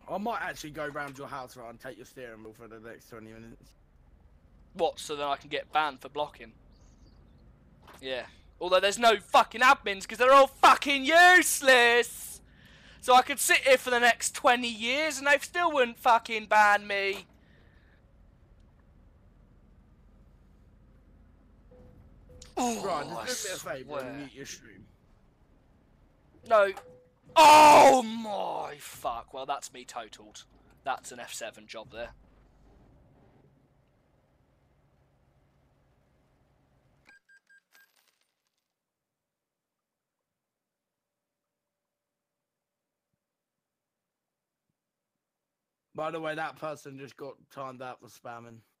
I might actually go round your house right and take your steering wheel for the next 20 minutes. What, so then I can get banned for blocking? Yeah. Although there's no fucking admins because they're all fucking useless! So I could sit here for the next 20 years and they still wouldn't fucking ban me. Right, Oh, just do me a favour and swear. mute your stream. No. Oh my fuck. Well, that's me totaled. That's an F7 job there. By the way, that person just got timed out for spamming.